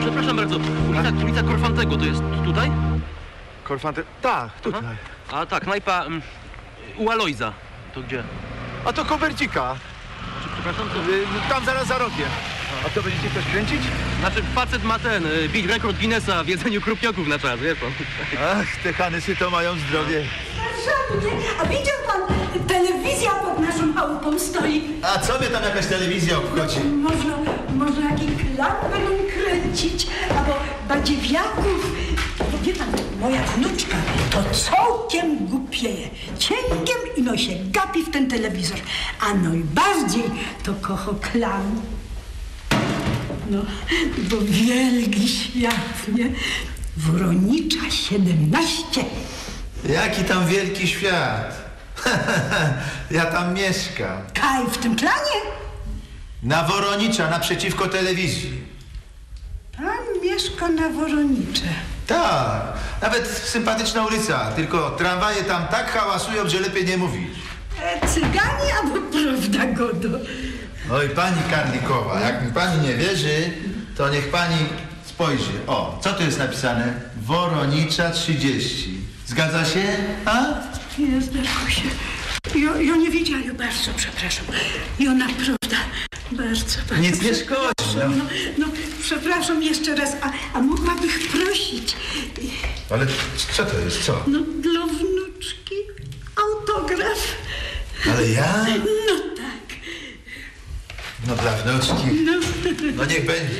Przepraszam bardzo, ulica Korfantego to jest tutaj? Korfante... Tak, tutaj. Aha. A tak, knajpa u Alojza. To gdzie? A to Kowercika. Przepraszam, to... Tam zaraz za rogiem. A to będziecie coś kręcić? Znaczy, facet ma bić rekord Guinnessa w jedzeniu krupnioków na czas, wie pan. Ach, te Hanysy to mają zdrowie. Warszawie, a widział pan, telewizja pod naszą chałupą stoi. A co mnie tam jakaś telewizja obchodzi? Można jakiś klan będą kręcić, albo badziewiaków. Bo wie pan, moja wnuczka to całkiem głupieje. Cięgiem ino się gapi w ten telewizor, a najbardziej to kocha klan. No, bo wielki świat, nie? Woronicza 17. Jaki tam wielki świat? Ja tam mieszkam. Kaj w tym klanie? Na Woronicza, naprzeciwko telewizji. Pan mieszka na Woronicze. Tak, nawet sympatyczna ulica, tylko tramwaje tam tak hałasują, że lepiej nie mówić. Cyganie albo prawda, Godo? Oj, pani Karlikowa, jak mi pani nie wierzy, to niech pani spojrzy. O, co tu jest napisane? Woronicza 30. Zgadza się? A? Nie zdarzyło się. Ja nie wiedziałem, bardzo przepraszam. Ja naprawdę bardzo. Nic nie szkodzi. No, przepraszam jeszcze raz, a mogłabym prosić. Ale co to jest, co? No, dla wnuczki autograf. Ale ja? No tak. No dla wnuczki. No niech będzie.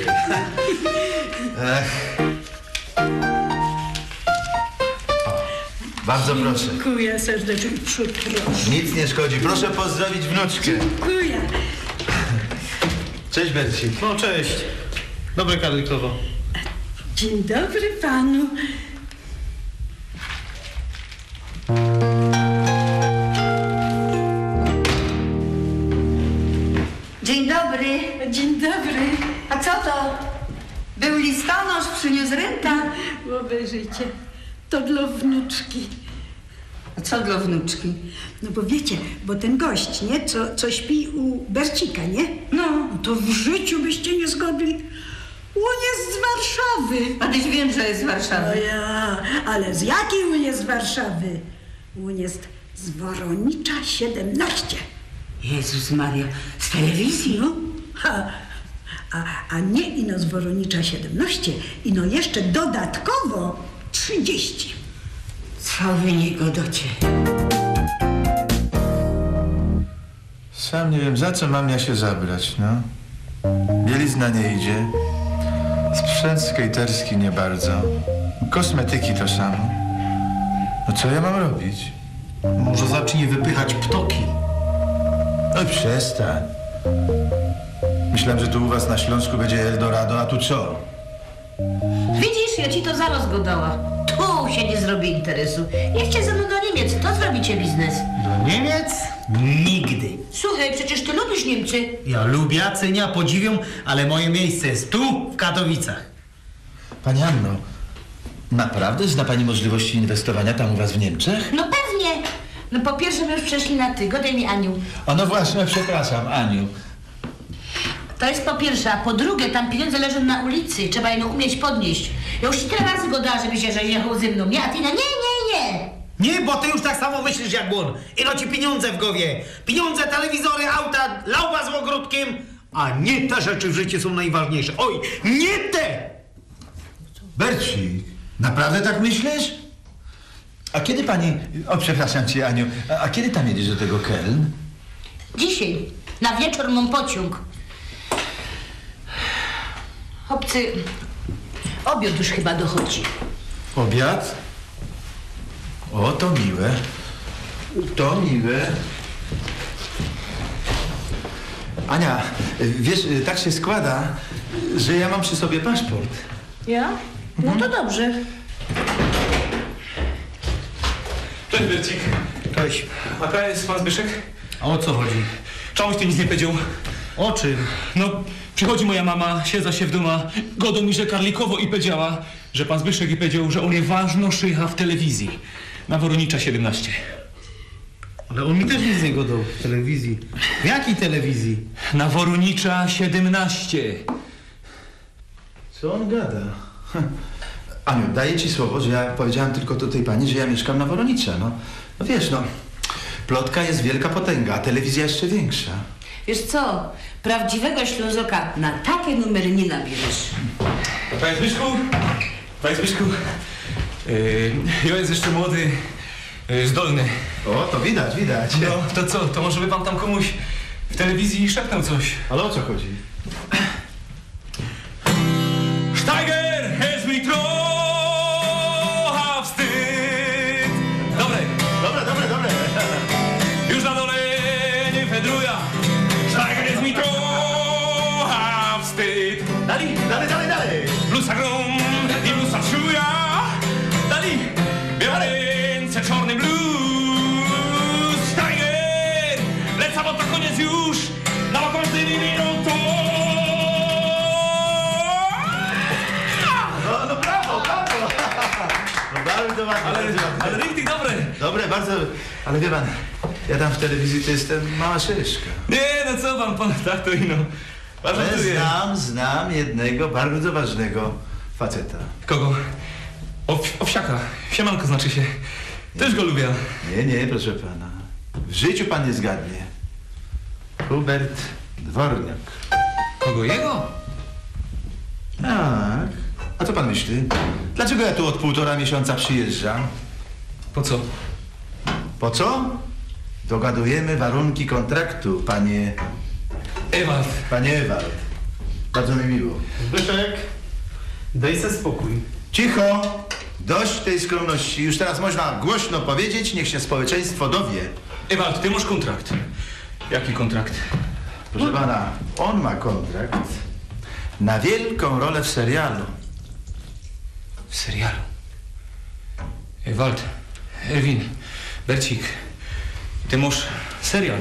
Ech. Bardzo proszę. Dziękuję serdecznie, przepraszam. Nic nie szkodzi. Proszę pozdrowić wnuczkę. Dziękuję. Cześć, Berci. No, cześć. Dobre, Karlikowo. Dzień dobry panu. Dzień dobry. Dzień dobry. A co to? Był listonosz, przyniósł rynka. Obejrzyjcie, to dla wnuczki. A co dla wnuczki? No bo wiecie, bo ten gość, nie? Co śpi u Bercika, nie? No. To w życiu byście nie zgodli. On jest z Warszawy. A tyś wiem, że jest z No Warszawy. ja, ale z jakiej on jest z Warszawy? On jest z Woronicza 17. Jezus Maria, z telewizji? No, a nie ino z Woronicza 17, ino jeszcze dodatkowo 30. Co wy nie godocie? Sam nie wiem, za co mam ja się zabrać, no. Bielizna nie idzie. Sprzęt skaterski nie bardzo. Kosmetyki to samo. No co ja mam robić? Może zacznij wypychać ptoki. Oj, przestań. Myślałem, że tu u was na Śląsku będzie Eldorado, a tu co? Widzisz, ja ci to zaraz godała. Tu się nie zrobi interesu. Jedźcie ze mną do Niemiec, to zrobicie biznes. Do Niemiec? Nigdy. Słuchaj, przecież ty lubisz Niemcy. Ja lubię, cenię, podziwiam, ale moje miejsce jest tu, w Katowicach. Pani Anno, naprawdę zna pani możliwości inwestowania tam u was w Niemczech? No pewnie. No po pierwsze, my już przeszli na ty. Godaj mi, Aniu. O, no właśnie, przepraszam, Aniu. To jest po pierwsze, a po drugie, tam pieniądze leżą na ulicy. Trzeba je umieć podnieść. Ja już ci tyle razy godała, żebyś jechał ze mną. Nie, a ty no nie. Nie, bo ty już tak samo myślisz jak on. Ino ci pieniądze w głowie. Pieniądze, telewizory, auta, lauba z ogródkiem. A nie te rzeczy w życiu są najważniejsze. Oj, nie te! Bercik, naprawdę tak myślisz? A kiedy pani... O, przepraszam cię, Aniu. A kiedy tam jedziesz do tego Keln? Dzisiaj, na wieczór mam pociąg. Chłopcy, obiad już chyba dochodzi. Obiad? O, to miłe. To miłe. Ania, wiesz, tak się składa, że ja mam przy sobie paszport. Ja? No to dobrze. Cześć, Bercik. Cześć. A to jest pan Zbyszek? A o co chodzi? Czemuś ty nic nie powiedział. O czym? No, przychodzi moja mama, siedza się w duma, godą mi, że Karlikowo i powiedziała, że pan Zbyszek i powiedział, że on je ważno szycha w telewizji. Na Woronicza 17. Ale on mi też nic nie godał w telewizji. W jakiej telewizji? Na Woronicza 17. Co on gada? Aniu, daję ci słowo, że ja powiedziałem tylko do tej pani, że ja mieszkam na Woronicza, no. No wiesz, no, plotka jest wielka potęga, a telewizja jeszcze większa. Wiesz co, prawdziwego Ślązoka na takie numery nie nabierzesz. Panie Zbyszku, ja jest jeszcze młody, zdolny. O, to widać, widać. No, to co, to może by pan tam komuś w telewizji szepnął coś? Ale o co chodzi? Steiger, jest mi trochę wstyd. Dobre. Dobre. Już na dole nie fedruja. Steiger, jest mi trochę wstyd. Dali? Dalej. Blusa grom i blusa czuja. Dali? Białe ręce, czarny blues. Steiger, leca, bo to koniec już. Na wakacje minuto. No brawo. No bardzo ładnie. Ale richtig dobre. Dobre, bardzo. Ale wie pan, ja tam w telewizji to jestem mała szyszka. Nie, no co pan tak to ino. Ale znam jednego bardzo ważnego faceta. Kogo? Owsiaka. Siemanko znaczy się. Też go lubię. Nie, proszę pana. W życiu pan nie zgadnie. Hubert Dworniak. Kogo? Jego? Tak. A co pan myśli? Dlaczego ja tu od 1,5 miesiąca przyjeżdżam? Po co? Po co? Dogadujemy warunki kontraktu, panie Ewald. Ewald. Bardzo mi miło. Zbyszek, daj se spokój. Cicho! Dość tej skromności. Już teraz można głośno powiedzieć, niech się społeczeństwo dowie. Ewald, ty masz kontrakt. Jaki kontrakt? Proszę pana, on ma kontrakt na wielką rolę w serialu. W serialu. Ewald, Erwin, Bercik, ty masz serial.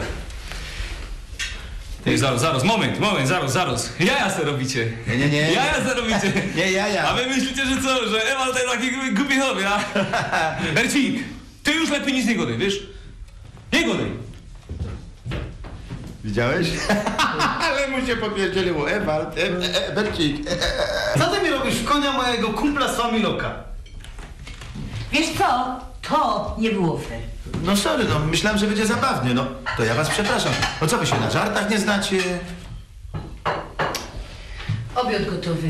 Ty, zaraz, moment, zaraz. Jaja se robicie. Nie. Jaja se robicie. Nie jaja. A wy myślicie, że co, że Ewald to jest taki głupi hobby, a? Bercik, ty już lepiej nic nie godaj, wiesz? Nie godaj. Widziałeś? Ale mu się popierdzieliło. Ewald, Bercik. Co ty mi robisz w konia mojego kumpla z Familoka? Wiesz co, to nie było fair. No sorry, no myślałem, że będzie zabawnie, no. To ja was przepraszam. No co wy się na żartach nie znacie? Obiad gotowy.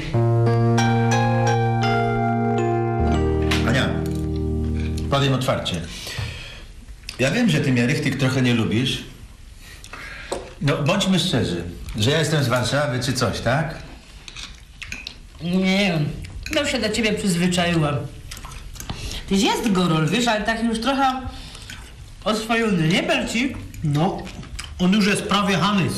Ania, powiem otwarcie. Ja wiem, że ty mnie, Richtig, trochę nie lubisz. No, bądźmy szczerzy, że ja jestem z Warszawy czy coś, tak? Nie wiem, ja się do ciebie przyzwyczaiłam. Tyś jest gorol, wiesz, ale tak już trochę oswojony, nie Bercik? No, on już jest prawie Hanys.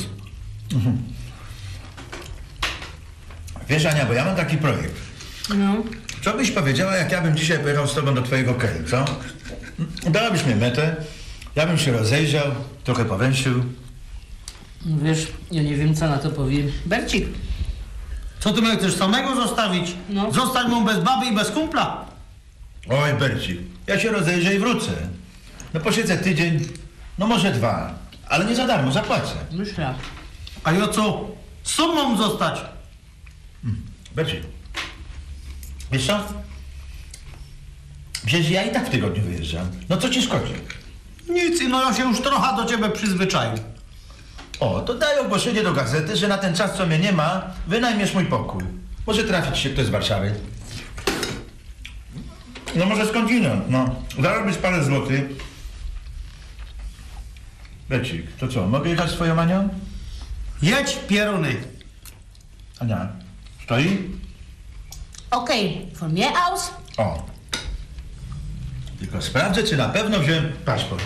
Wiesz, Ania, bo ja mam taki projekt. No. Co byś powiedziała, jak ja bym dzisiaj pojechał z tobą do twojego kraju, co? Dałabyś mi metę, ja bym się rozejrzał, trochę powęszył. Wiesz, ja nie wiem, co na to powiem. Bercik. Co ty mnie chcesz samego zostawić? No. Zostać mu bez baby i bez kumpla? Oj, Bercik, ja się rozejrzę i wrócę. No posiedzę tydzień, no może 2, ale nie za darmo, zapłacę. Myślę. A ja co? Z sobą mam zostać? Bercik, wiesz co? Przecież ja i tak w tygodniu wyjeżdżam. No co ci szkodzi? Nic, no ja się już trochę do ciebie przyzwyczaił. O, to daj ogłoszenie do gazety, że na ten czas, co mnie nie ma, wynajmiesz mój pokój. Może trafić się ktoś z Warszawy. No może skądinąd, no. Zarobisz parę złotych. Bercik, to co, mogę jechać z twoją Anią? Jedź, pieruny. Ania, stoi? Okej, von mir aus. O. Tylko sprawdzę, czy na pewno wziąłem paszport.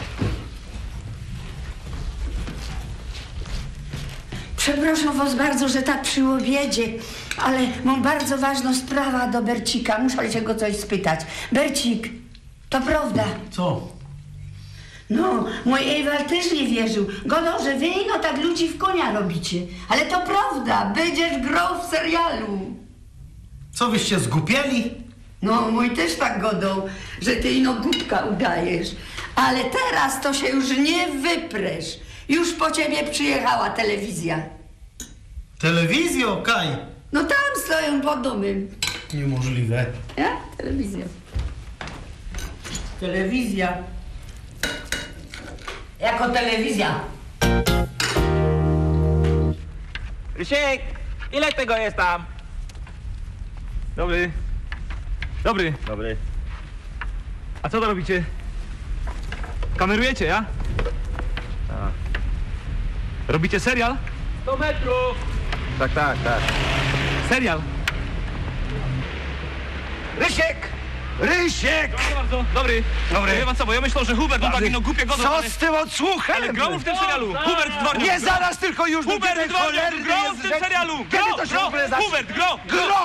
Przepraszam was bardzo, że tak przy obiedzie, ale mam bardzo ważną sprawę do Bercika. Muszę się go coś spytać. Bercik, to prawda. Co? No, mój Ewald też nie wierzył. Godą, że wy no tak ludzi w konia robicie. Ale to prawda, będziesz grał w serialu. Co wyście zgłupieli? No, mój też tak godą, że ty ino głupka udajesz. Ale teraz to się już nie wypresz. Już po ciebie przyjechała telewizja. Telewizjo, Kaj. No tam stoją pod domem. Niemożliwe. Ja? Telewizja. Telewizja. Jako telewizja. Rysiek, ile tego jest tam? Dobry. Dobry. Dobry. A co to robicie? Kamerujecie, ja? Robicie serial? 100 metrów! Tak. Serial? Rysiek! Rysiek! Proszę bardzo. Dobry. Wie pan co, bo ja myślę, że Hubert był taki no głupie godo. Co z tym odsłuchem? Ale grał w tym serialu. Hubert Dworniak. Nie, zaraz tylko już do Hubert tej Dworniak cholerny grał jest w tym rzecz. serialu. Kiedy to się w ogóle zacznie? Hubert, gro.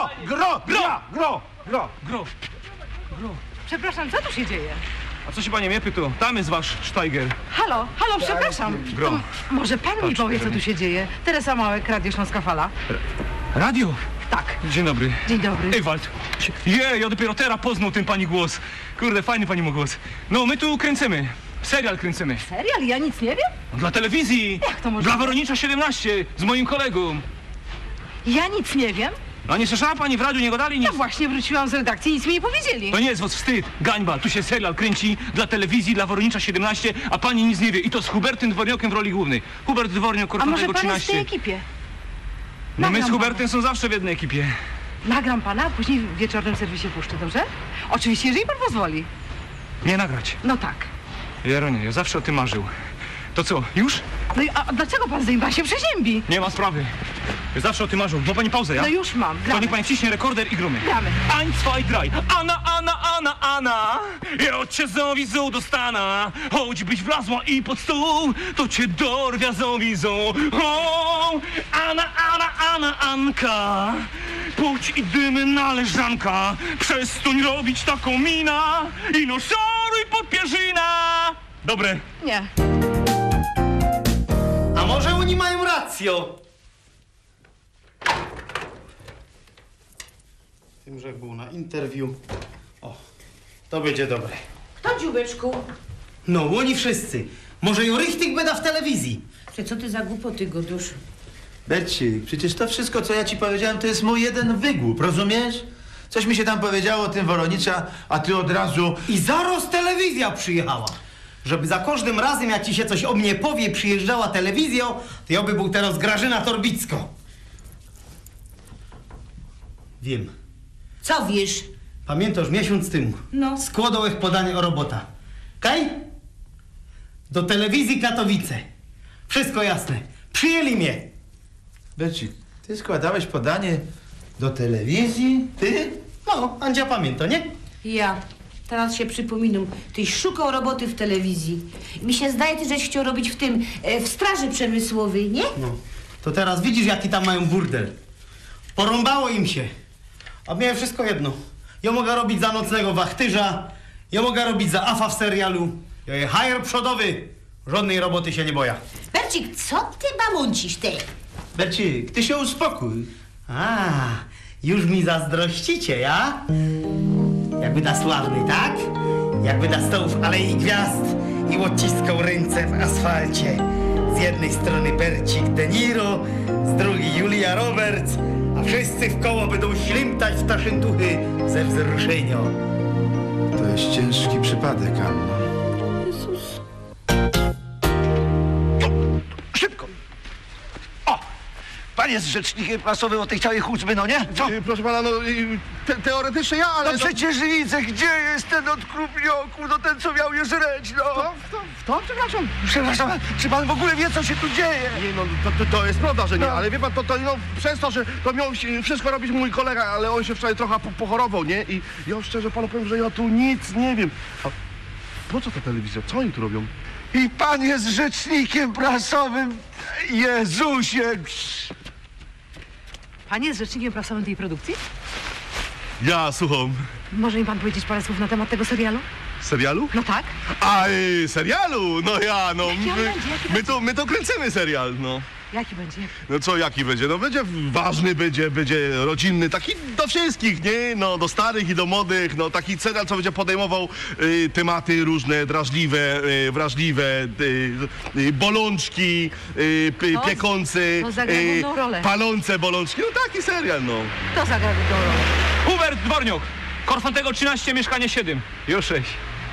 Przepraszam, co tu się dzieje? A co się panie miepy tu? Tam jest wasz Steiger. Halo, przepraszam. Gro. To może pan mi powie, co tu się dzieje? Teresa Małek, Radio Śląska Fala. Radio? Tak. Dzień dobry. Dzień dobry. Ewald. Ja dopiero teraz poznał ten pani głos. Kurde, fajny pani ma głos. No, my tu kręcimy. Serial kręcimy. Serial? Ja nic nie wiem? Dla telewizji. Jak to możliwe? Dla Woronicza 17 z moim kolegą. Ja nic nie wiem? A nie słyszała pani w radiu, nie gadali nic? Ja właśnie wróciłam z redakcji, nic mi nie powiedzieli. To nie jest was wstyd, gańba. Tu się serial kręci dla telewizji, dla Woronicza 17, a pani nic nie wie. I to z Hubertem Dworniakiem w roli głównej. Hubert Dworniak, A Korfantego może pan jest w 13. tej ekipie? No my z Nagram Hubertem są zawsze w jednej ekipie. Nagram pana, a później w wieczornym serwisie puszczę, dobrze? Oczywiście, jeżeli pan pozwoli. Nie nagrać. No tak. Jeronie, ja zawsze o tym marzył. To co, już? No i a dlaczego pan zdejma się przeziębi? Nie ma sprawy. Ja zawsze o tym marzył. Ma pani pauzę, ja? No już mam, To gramy. niech pani wciśnie rekorder i grumy. Gramy. Ein, zwei, drei. Anna. Ja od cię zawizą do stana. Choćbyś wlazła i pod stół, to cię dorwia zawizą. O, Anka. Pójdź i dymy na leżanka. Przestań robić taką mina i no szaruj pod pierzyna. Dobre. Nie. A może oni mają rację? Tymże był na interwiu. O, to będzie dobre. Kto, dziubeczku? No, oni wszyscy. Może i richtig beda w telewizji. Co ty za głupoty godusz? Bercik, przecież to wszystko, co ja ci powiedziałem, to jest mój jeden wygłup, rozumiesz? Coś mi się tam powiedziało o tym Woronicza, a ty od razu... I zaraz telewizja przyjechała. Żeby za każdym razem, jak ci się coś o mnie powie, przyjeżdżała telewizja, to ja by był teraz Grażyna Torbicko. Wiem. Co wiesz? Pamiętasz, miesiąc temu No. składałeś podanie o robota. Kaj? Do telewizji Katowice. Wszystko jasne. Przyjęli mnie. Bercik, ty składałeś podanie do telewizji? Ty? No, Andzia pamięta, nie? Ja. Teraz się przypominam. Tyś szukał roboty w telewizji. Mi się zdaje, ty żeś chciał robić w tym, w straży przemysłowej, nie? No. To teraz widzisz, jaki tam mają burdel. Porąbało im się. A mnie wszystko jedno. Ja mogę robić za nocnego wachtyża, ja mogę robić za afa w serialu. Ja je hajer przodowy. Żadnej roboty się nie boję. Bercik, co ty bamuncisz, ty? Bercik, ty się uspokój. A, już mi zazdrościcie, ja? Jakby na sławny, tak? Jakby na stołów Alei Gwiazd i odciskał ręce w asfalcie. Z jednej strony Bercik De Niro, z drugiej Julia Roberts, a wszyscy w koło będą ślimtać w taszyntuchy ze wzruszenia. To jest ciężki przypadek, Anno. Szybko! O! Pan jest rzecznikiem prasowym o tej całej chucpy, no nie? Co? Proszę pana, no teoretycznie ja, ale... No przecież widzę, gdzie jest ten od krupnioku, no ten, co miał je żreć, no! To? Przepraszam. Przepraszam, czy pan w ogóle wie, co się tu dzieje? Nie, no to jest prawda, że nie, ale wie pan, to przez to, że to miał wszystko robić mój kolega, ale on się wczoraj trochę pochorował, nie? I ja szczerze panu powiem, że ja tu nic nie wiem. A po co ta telewizja? Co oni tu robią? I pan jest rzecznikiem prasowym, Jezusie! Pan jest rzecznikiem prasowym tej produkcji? Ja, słucham. Może mi pan powiedzieć parę słów na temat tego serialu? Serialu? No tak. A, serialu? No ja, no. Jaki on będzie? Jaki My to kręcimy serial, no. Jaki będzie? No co, jaki będzie? No będzie ważny, będzie rodzinny, taki do wszystkich, nie? No do starych i do młodych, no taki serial, co będzie podejmował tematy różne, drażliwe, wrażliwe, bolączki, piekące, to zagra główną rolę. palące bolączki, no taki serial, no. Kto zagra główną rolę? Hubert Dworniuk, Korfantego 13, mieszkanie 7. Już 6.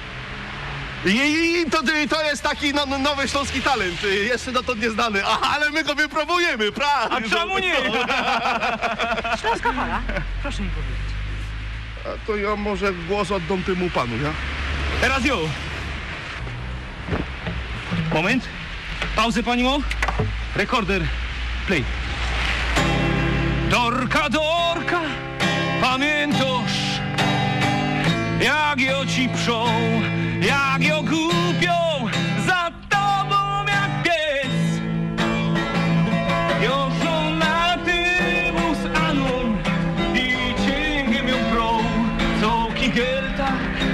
I to jest taki nowy śląski talent, jeszcze dotąd nieznany, ale my go wypróbujemy, prawda? A czemu nie? Śląska Fala. Proszę mi powiedzieć. A to ja może głos oddam temu panu, ja? Teraz ją. Moment. Pauzę, pani Mo. Rekorder. Play. Dorka, Dorka, pamiętasz, jak ją ci przą, jak ją kupią, za tobą jak pies. Jożą na tymu z Aną i cięgiem ją prą, co kigielta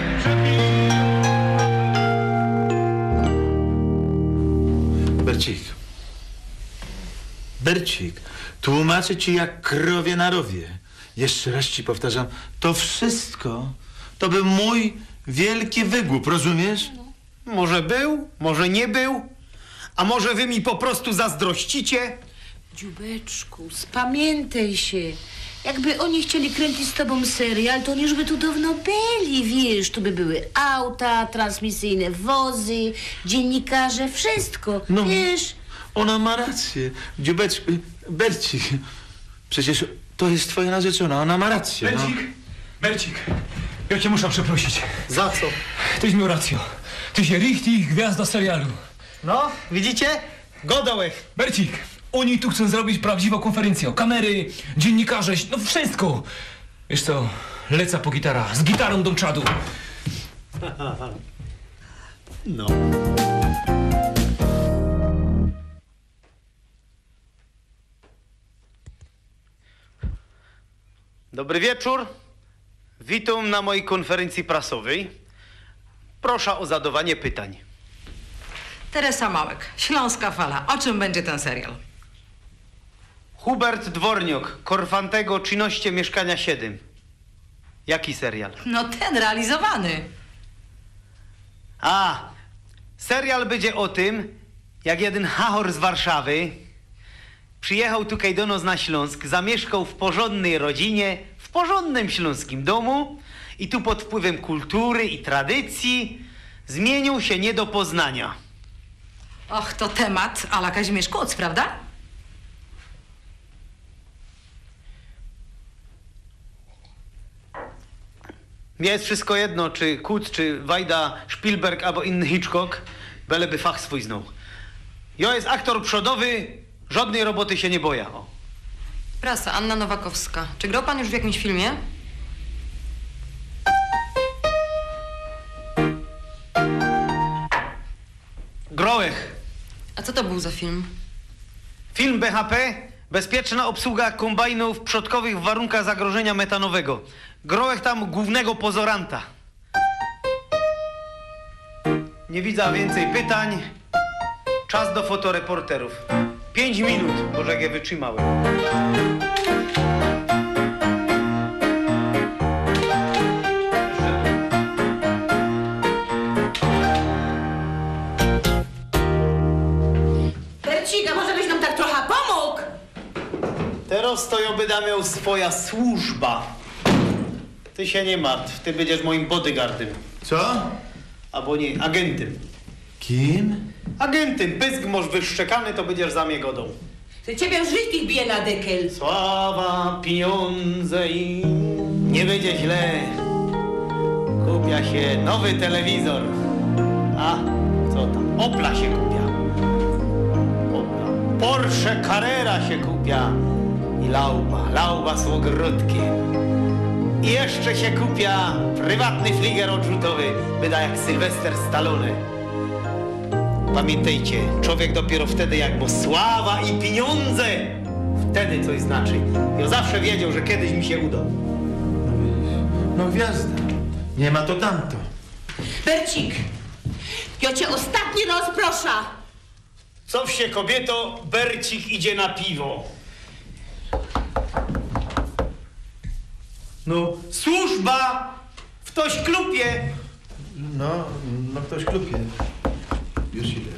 Bercik, tłumaczę ci jak krowie na rowie. Jeszcze raz ci powtarzam, to wszystko to był mój wielki wygłup, rozumiesz? Może był, może nie był, a może wy mi po prostu zazdrościcie? Dziubeczku, spamiętaj się. Jakby oni chcieli kręcić z tobą serial, to oni już by tu dawno byli, wiesz. Tu by były auta, transmisyjne wozy, dziennikarze, wszystko, No. wiesz. Ona ma rację. Dziubeczku, Bercik, przecież to jest twoja narzeczona, ona ma rację. Bercik, Bercik, ja cię muszę przeprosić. Za co? Tyś miał rację. Tyś jest richtig gwiazda serialu. No, widzicie? Godołek. Bercik, oni tu chcą zrobić prawdziwą konferencję. Kamery, dziennikarze, no wszystko. Wiesz co, lecę po gitara, z gitarą do czadu. No. Dobry wieczór. Witam na mojej konferencji prasowej. Proszę o zadawanie pytań. Teresa Małek, Śląska Fala. O czym będzie ten serial? Hubert Dworniuk, Korfantego 13, mieszkania 7. Jaki serial? No ten realizowany. A, serial będzie o tym, jak jeden hachor z Warszawy przyjechał tutaj do nas na Śląsk, zamieszkał w porządnej rodzinie, w porządnym śląskim domu i tu pod wpływem kultury i tradycji zmienił się nie do poznania. Och, to temat a la Kazimierz Kuc, prawda? Mnie jest wszystko jedno, czy Kuc, czy Wajda, Spielberg albo inny Hitchcock, byleby fach swój znał. Ja jest aktor przodowy, żadnej roboty się nie boja. O. Prasa, Anna Nowakowska. Czy grał pan już w jakimś filmie? Grołech. A co to był za film? Film BHP, bezpieczna obsługa kombajnów przodkowych w warunkach zagrożenia metanowego. Grołech tam głównego pozoranta. Nie widzę więcej pytań. Czas do fotoreporterów. 5 minut, Boże, jak je wytrzymałem. Bercik, a może byś nam tak trochę pomógł? Teraz to ja będę miał swoja służba. Ty się nie martw, ty będziesz moim bodyguardem. Co? Albo nie, agentem. Kim? Agentem, pysk masz wyszczekany, to będziesz za mnie godą. Ty ciebie już richtig bije na dykel. Sława, pieniądze i nie będzie źle. Kupia się nowy telewizor. A, co tam? Opla się kupia. Opla. Porsche Carrera się kupia. I lauba z ogródkiem. I jeszcze się kupia prywatny fliger odrzutowy. Byda jak Sylwester Stallone. Pamiętajcie, człowiek dopiero wtedy, jak mu sława i pieniądze, wtedy coś znaczy. Ja zawsze wiedział, że kiedyś mi się uda. No gwiazda. Nie ma to tamto. Bercik, ja cię ostatni raz proszę. Co wsie kobieto, Bercik idzie na piwo. No, służba! Ktoś klupie! No ktoś klupie. Już idę.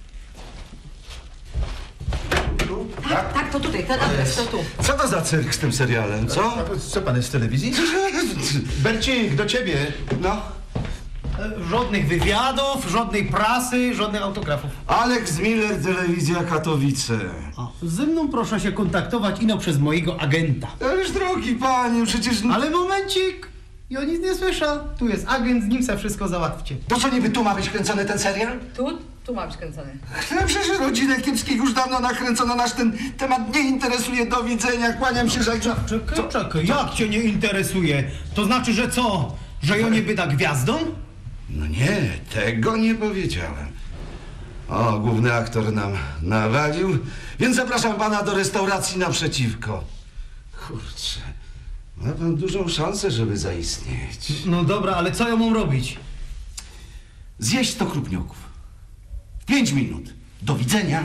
Tak, to tutaj, ten adres, to tu. Co to za cyrk z tym serialem, co? Co pan jest z telewizji? Bercik, do ciebie. No. Żadnych wywiadów, żadnej prasy, żadnych autografów. Alex Miller, Telewizja Katowice. Ze mną proszę się kontaktować ino przez mojego agenta. Ależ drogi panie, przecież... Ale momencik! Ja nic nie słyszę. Tu jest agent, z nim se wszystko załatwcie. To co, niby tu ma być kręcony ten serial? Tu ma być kręcony. No przecież rodzinę Kiepskich już dawno nakręcono, nasz ten temat nie interesuje. Do widzenia, kłaniam się, że... Czekaj, jak cię nie interesuje? To znaczy, że co? Że ja nie byda gwiazdą? No nie, tego nie powiedziałem. O, główny aktor nam nawalił, więc zapraszam pana do restauracji naprzeciwko. Kurczę, ma pan dużą szansę, żeby zaistnieć. No dobra, ale co ja mam robić? Zjeść 100 krupnioków. W 5 minut. Do widzenia.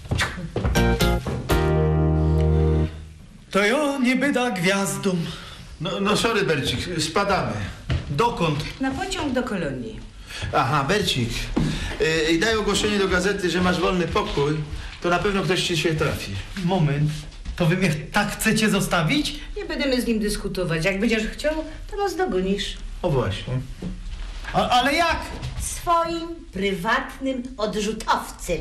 To ja nie byda gwiazdą. No sorry, Bercik, spadamy. Dokąd? Na pociąg do Kolonii. Aha, Bercik. Daj ogłoszenie do gazety, że masz wolny pokój, to na pewno ktoś ci się trafi. Moment. To wy mnie tak chcecie zostawić? Nie będziemy z nim dyskutować. Jak będziesz chciał, to nas dogonisz. O właśnie. Ale jak? Swoim prywatnym odrzutowcem.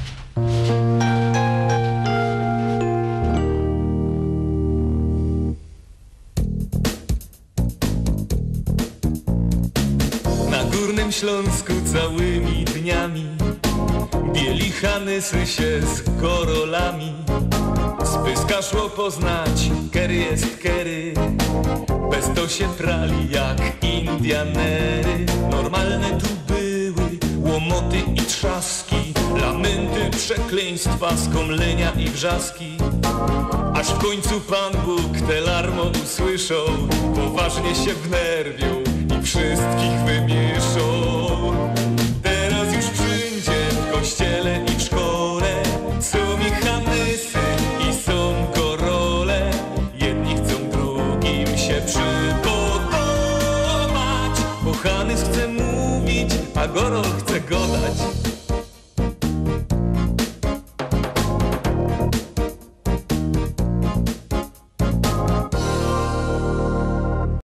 Na Górnym Śląsku całymi dniami bielichany sy się z korolami. Spyska szło poznać, kery jest kery, bez to się prali jak Indianery. Normalne tu były łomoty i trzaski, lamenty, przekleństwa, skomlenia i wrzaski. Aż w końcu Pan Bóg te larmo usłyszał, poważnie się wnerwią i wszystkich wymieszą. Teraz już wszędzie, w kościele i w szkole, są mechanysy i są korole. Jedni chcą drugim się przypodobać, bo Hanys chce mówić, a Gorol chce godać.